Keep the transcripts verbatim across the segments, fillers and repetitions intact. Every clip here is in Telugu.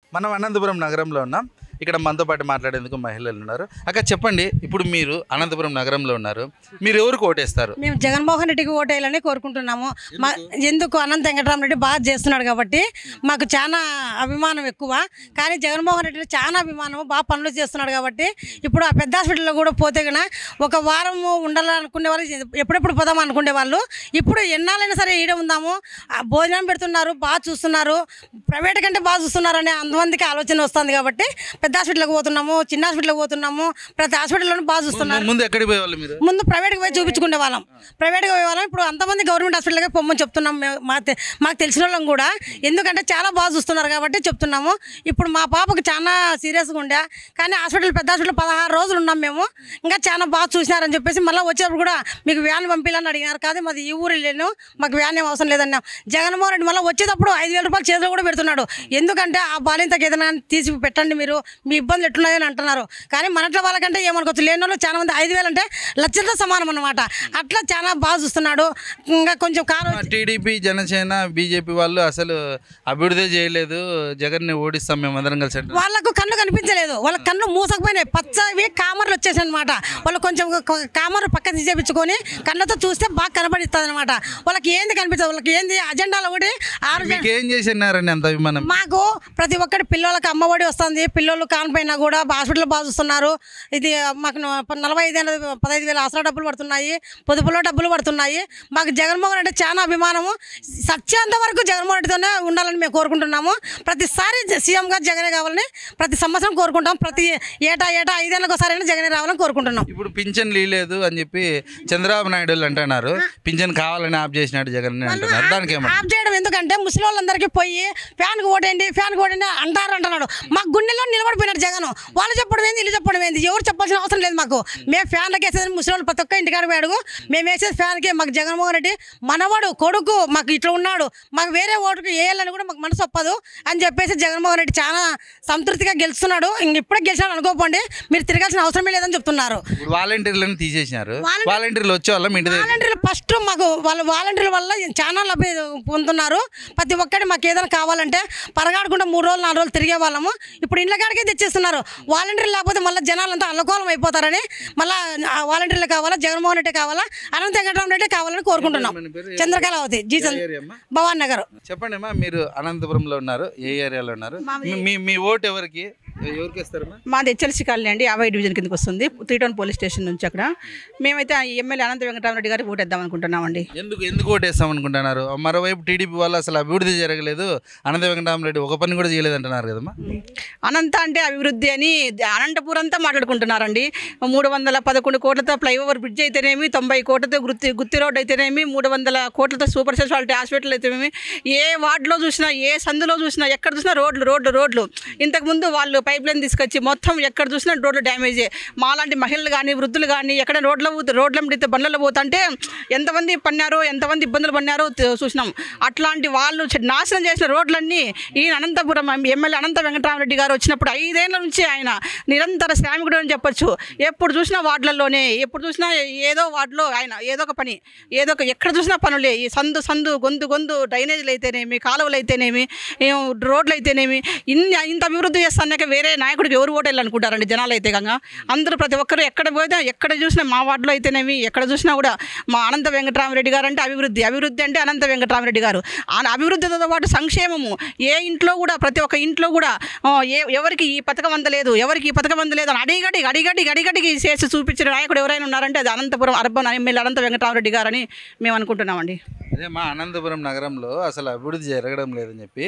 మనం అనంతపురం నగరంలో ఉన్నాం. ఇక్కడ మనతో పాటు మాట్లాడేందుకు మహిళలు ఉన్నారు. అక్క చెప్పండి, ఇప్పుడు మీరు అనంతపురం నగరంలో ఉన్నారు, మీరు ఎవరికి ఓటేస్తారు? మేము జగన్మోహన్ రెడ్డికి ఓటేయాలని కోరుకుంటున్నాము. మా ఎందుకు అనంత వెంకటరామరెడ్డి బాగా చేస్తున్నాడు కాబట్టి మాకు చాలా అభిమానం ఎక్కువ. కానీ జగన్మోహన్ రెడ్డి చాలా అభిమానం, బాగా పనులు చేస్తున్నాడు కాబట్టి ఇప్పుడు ఆ పెద్ద హాస్పిటల్లో కూడా పోతే కన్నా ఒక వారం ఉండాలనుకునే వాళ్ళు ఎప్పుడెప్పుడు పోదాం అనుకునే వాళ్ళు ఇప్పుడు ఎన్నాళ్ళైనా సరే ఈడ ఉందాము, భోజనం పెడుతున్నారు, బాగా చూస్తున్నారు, ప్రైవేట్ కంటే బాగా చూస్తున్నారు అనే అంతమందికి ఆలోచన వస్తుంది కాబట్టి పెద్ద హాస్పిటల్కి పోతున్నాము, చిన్న హాస్పిటల్కి పోతున్నాము, ప్రతి హాస్పిటల్లోనూ బాగా చూస్తున్నారు. ముందు ఎక్కడికి పోయేవాళ్ళు మీరు? ముందు ప్రైవేట్కి పోయి చూపించుకునే వాళ్ళం, ప్రైవేట్కి పోయే వాళ్ళం. ఇప్పుడు అంతమంది గవర్నమెంట్ హాస్పిటల్కి పొమ్మని చెప్తున్నాం మాకు మాకు తెలిసిన వాళ్ళం కూడా, ఎందుకంటే చాలా బాగా చూస్తున్నారు కాబట్టి చెప్తున్నాము. ఇప్పుడు మా పాపకు చాలా సీరియస్గా ఉండే కానీ హాస్పిటల్ పెద్ద హాస్పిటల్ పదహారు రోజులు ఉన్నాం మేము, ఇంకా చాలా బాగా చూసినారని చెప్పేసి మళ్ళీ వచ్చేటప్పుడు కూడా మీకు వ్యాన్ పంపించాలని అడిగినారు. కాదు మాది ఈ ఊరు లేను, మాకు వ్యాన్ ఏం అవసరం లేదన్నాం. జగన్మోహన్ రెడ్డి మళ్ళీ వచ్చేటప్పుడు ఐదు వేల రూపాయలు చేతిలో కూడా పెడుతున్నాడు. ఎందుకంటే ఆ బాలింతకి ఏదైనా తీసి పెట్టండి, మీరు మీ ఇబ్బందులు ఎట్లున్నాయని అంటున్నారు. కానీ మనట్ల వాళ్ళకంటే ఏమనుకోవచ్చు, లేని వాళ్ళు చాలా మంది ఐదు వేలు అంటే లక్షలతో సమానం అన్నమాట. అట్లా చాలా బాగా చూస్తున్నాడు. ఇంకా కొంచెం కారు టీడీపీ జనసేన బీజేపీ వాళ్ళు అసలు అభివృద్ధి చేయలేదు, జగన్ని ఓడిస్తాం మేము అందరం కలిసి. వాళ్ళకు కళ్ళు కనిపించలేదు, వాళ్ళ కళ్ళు మూసకపోయినాయి, పచ్చవి కామర్లు వచ్చేసాయి అనమాట. వాళ్ళు కొంచెం కామర్లు పక్క తీసేపించుకొని కళ్ళతో చూస్తే బాగా కనబడిస్తుంది అనమాట. వాళ్ళకి ఏంది కనిపించదు, వాళ్ళకి ఏంది అజెండాలో ఒకటి ఆరు ఏం చేసినారని అంత అభిమానం. మాకు ప్రతి ఒక్కటి పిల్లలకి అమ్మఒడి వస్తుంది, పిల్లలు కానిపోయినా కూడా హాస్పిటల్ బాగా చూస్తున్నారు. ఇది మాకు నలభై ఐదు ఏళ్ళ పదహైదు వేల ఆసరా డబ్బులు పడుతున్నాయి, పొదుపులో డబ్బులు పడుతున్నాయి. మాకు జగన్మోహన్ రెడ్డి చాలా అభిమానము. సత్యాంత వరకు జగన్మోహన్ రెడ్డితోనే ఉండాలని మేము కోరుకుంటున్నాము. ప్రతిసారి సీఎం గారు జగనే కావాలని ప్రతి సంవత్సరం కోరుకుంటాం. ప్రతి ఏటా ఏటా ఐదేళ్ళకి ఒకసారి జగనే రావాలని కోరుకుంటున్నాం. ఇప్పుడు పింఛన్ లేదు అని చెప్పి చంద్రబాబు నాయుడు అంటున్నారు, పింఛన్ కావాలని ఆఫ్ చేసినాడు జగన్ అంటున్నారు. దానికి ఆఫ్ చేయడం ఎందుకంటే ముసలి వాళ్ళందరికీ పోయి ఫ్యాన్కి ఓటేయండి ఫ్యాన్కి ఓటేయండి అంటారు అంటున్నాడు. మా గుండెల్లో నిలబడిపోయినాడు జగన్. వాళ్ళు చెప్పడం ఏంది, ఇల్లు చెప్పడం ఏంది, ఎవరు చెప్పాల్సిన అవసరం లేదు మాకు. మేము ఫ్యాన్లకి వేసేది ముసలి వాళ్ళు ప్రతి ఒక్క ఇంటికాడికి అడుగు, మేము వేసేది ఫ్యాన్కి. మాకు జగన్మోహన్ రెడ్డి మనవాడు కొడుకు, మాకు ఇట్లా ఉన్నాడు, మాకు వేరే ఓటుకు వేయాలని కూడా మాకు మనసు ఒప్పదు అని చెప్పేసి జగన్మోహన్ రెడ్డి చాలా సంతృప్తిగా గెలుస్తున్నాడు. ఇంక ఇప్పుడే గెలిచినాడు అనుకోకండి, మీరు తిరగాల్సిన అవసరమే లేదని చెప్తున్నారు. వాలంటీర్లను తీసేసినారు, వాలంటీర్లు వచ్చే వాళ్ళ వాలంటీర్లు ఫస్ట్ మాకు వాళ్ళ వాలంటీర్ల వల్ల చాలా లభ్య పొందుతున్నారు. ప్రతి ఒక్కటి మాకు ఏదైనా కావాలంటే పరగాడకుండా మూడు రోజులు నాలుగు రోజులు తిరిగే వాళ్ళము, ఇప్పుడు ఇండ్ల కాడికే తెచ్చేస్తున్నారు. వాలంటీర్లు లేకపోతే మళ్ళీ జనాలంతా అల్లకోలం అయిపోతారని మళ్ళీ వాలంటీర్లు కావాలా, జగన్మోహన్ రెడ్డి కావాలా, అనంత వెంకటరామరెడ్డి కావాలని కోరుకుంటున్నాం. చంద్రకళావతి జీ భవాన్ నగర్. చెప్పండి అమ్మా, మీరు అనంతపురంలో ఉన్నారు, ఏ ఏరియాలో ఉన్నారు, మీ మీ ఓటు ఎవరికి ఎవరికి ఇస్తారమ్మా? మాది హెచ్ఎల్సీ కాలనీ అండి, యాభై డివిజన్ కిందకి వస్తుంది, త్రీ టౌన్ పోలీస్ స్టేషన్ నుంచి. అక్కడ మేమైతే ఎమ్మెల్యే అనంత వెంకటరామరెడ్డి గారికి ఓటేద్దాం అనుకుంటున్నామండి. ఎందుకు ఎందుకు ఓటేస్తాం అనుకుంటున్నారు? మరోవైపు టీడీపీ వాళ్ళు అసలు అభివృద్ధి జరగలేదు, అనంత వెంకటరామరెడ్డి ఒక పని కూడా చేయలేదు అంటున్నారు కదమ్మా. అనంత అంటే అభివృద్ధి అని అనంతపురం అంతా మాట్లాడుకుంటున్నారండి. మూడు వందల పదకొండు కోట్లతో ఫ్లైఓవర్ బ్రిడ్జ్ అయితేనేమి, తొంభై కోట్లతో గుత్తి గుత్తి రోడ్ అయితేనేమి, మూడు వందల కోట్లతో సూపర్ స్పెషాలిటీ హాస్పిటల్ అయితేనేమి, ఏ వార్డులో చూసినా ఏ సందులో చూసినా ఎక్కడ చూసినా రోడ్లు రోడ్లు రోడ్లు. ఇంతకుముందు వాళ్ళు పైప్ లైన్ తీసుకొచ్చి మొత్తం ఎక్కడ చూసినా రోడ్లు డ్యామేజే. మాలాంటి మహిళలు కానీ వృద్ధులు కానీ ఎక్కడ రోడ్ల రోడ్ల మీద బండ్లలో పోతుంటే ఎంతమంది పన్నారో ఎంతమంది ఇబ్బందులు పన్నారో చూసినాం. అట్లాంటి వాళ్ళు నాశనం చేసిన రోడ్లన్నీ ఈ అనంతపురం ఎమ్మెల్యే అనంత వెంకటరామరెడ్డి గారు వచ్చినప్పుడు ఐదేళ్ల నుంచి ఆయన నిరంతర శ్రామికుడు అని చెప్పొచ్చు. ఎప్పుడు చూసినా వార్డులలోనే, ఎప్పుడు చూసినా ఏదో వార్డులో ఆయన ఏదో ఒక పని, ఏదో ఒక ఎక్కడ చూసినా పనులే. ఈ సందు సందు గొంతు గొంతు డ్రైనేజీలు అయితేనేమి, కాలువలు అయితేనేమి, రోడ్లు అయితేనేమి, ఇన్ని ఇంత అభివృద్ధి చేస్తాక వేరే నాయకుడికి ఎవరు ఓటు వెళ్ళాలనుకుంటారండి జనాలు అయితే కనుక. అందరూ ప్రతి ఒక్కరు ఎక్కడ పోతే ఎక్కడ చూసినా మా వార్డులో అయితేనేమి ఎక్కడ చూసినా కూడా మా అనంత వెంకటరామరెడ్డి గారు అంటే అభివృద్ధి, అభివృద్ధి అంటే అనంత వెంకటరామరెడ్డి గారు. ఆ అభివృద్ధితో పాటు సంక్షేమము. ఏ ఇంట్లో కూడా ప్రతి ఒక్క ఇంట్లో కూడా ఏ ఎవరికి ఈ పథకం అందలేదు, ఎవరికి ఈ పథకం అందలేదు అని అడిగడి అడిగడి అడిగడికి చేసి చూపించిన నాయకుడు ఎవరైనా ఉన్నారంటే అది అనంతపురం అర్బన్ ఎమ్మెల్యే అనంత వెంకటరామరెడ్డి గారు అని మేము అనుకుంటున్నామండి. అదే మా అనంతపురం నగరంలో అసలు అభివృద్ధి జరగడం లేదని చెప్పి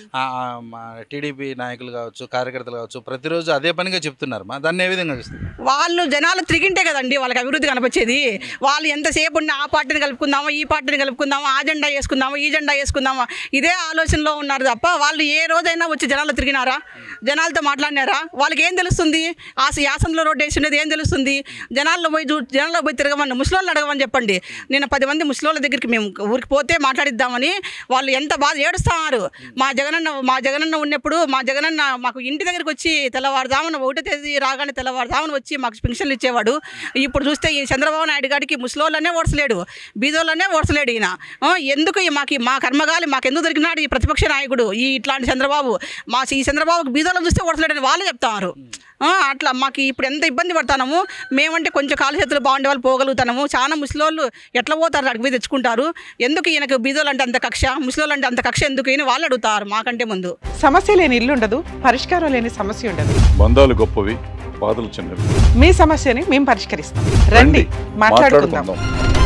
మా టీడీపీ నాయకులు కావచ్చు, కార్యకర్తలు కావచ్చు ప్రతిరోజు అదే పనిగా చెప్తున్నారు. మా దాన్ని ఏ విధంగా చూస్తారు? వాళ్ళు జనాలు తిరిగింటే కదండి వాళ్ళకి అభివృద్ధి కనిపించేది. వాళ్ళు ఎంతసేపు ఉన్న ఆ పార్టీని కలుపుకుందామా, ఈ పార్టీని కలుపుకుందామా, ఆ జెండా వేసుకుందామా, ఈ జెండా వేసుకుందామా, ఇదే ఆలోచనలో ఉన్నారు తప్ప వాళ్ళు ఏ రోజైనా వచ్చి జనాలు తిరిగినారా, జనాలతో మాట్లాడినారా? వాళ్ళకి ఏం తెలుస్తుంది? ఆ యాసంలో రోడ్డు వేసినది ఏం తెలుస్తుంది? జనాల్లో పోయి జనాల్లో పోయి తిరగమని ముసలోళ్ళని అడగమని చెప్పండి. నేను పది మంది ముసలోళ్ళ దగ్గరికి మేము ఊరికి ఊరికి పోతే మాట్లాడిద్దామని వాళ్ళు ఎంత బాధ ఏడుస్తున్నారు. మా జగనన్న మా జగనన్న ఉన్నప్పుడు మా జగనన్న మాకు ఇంటి దగ్గరికి వచ్చి తెల్లవారుదామని ఒకటో తేదీ రాగానే తెల్లవారుదామని వచ్చి మాకు పెన్షన్లు ఇచ్చేవాడు. ఇప్పుడు చూస్తే ఈ చంద్రబాబు నాయుడు గారికి ముసలోళ్ళనే ఓడ్చలేడు, బీదోళ్ళనే ఓడ్చలేడు ఈయన. ఎందుకు మాకు మా కర్మగాలి మాకు ఎందుకు దొరికినాడు ఈ ప్రతిపక్ష నాయకుడు ఈ ఇట్లాంటి చంద్రబాబు? మా ఈ చంద్రబాబుకి బీదోళ్ళని చూస్తే ఓడ్చలేడని వాళ్ళే చెప్తారు. అట్లా మాకు ఇప్పుడు ఎంత ఇబ్బంది పడతాము. మేమంటే కొంచెం కాలు చేతులు బాగుండే వాళ్ళు పోగలుగుతాము. చాలా ముసలోళ్ళు ఎట్లా పోతారు, అడిగి పోయి తెచ్చుకుంటారు. ఎందుకు ఈయనకు బీదోళ్ళు అంటే అంత కక్ష, ముసలోళ్ళు అంటే అంత కక్ష ఎందుకు ఈయన వాళ్ళు అడుగుతారు మాకంటే ముందు. సమస్య లేని ఇల్లు ఉండదు, పరిష్కారం లేని సమస్య ఉండదు. బంధాలు గొప్పవి, బాధలు చిన్నవి. మీ సమస్యని మేము పరిష్కరిస్తాం. రండి మాట్లాడుకుందాం.